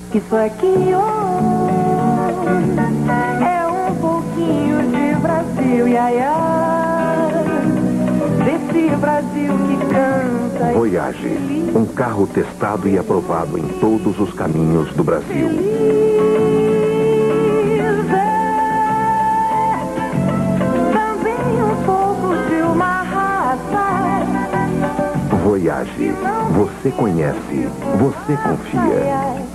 que isso aqui é um pouquinho de Brasil, desse Brasil que canta. Voyage, um carro testado e aprovado em todos os caminhos do Brasil. Também um pouco de uma raça. Voyage, você conhece, você confia.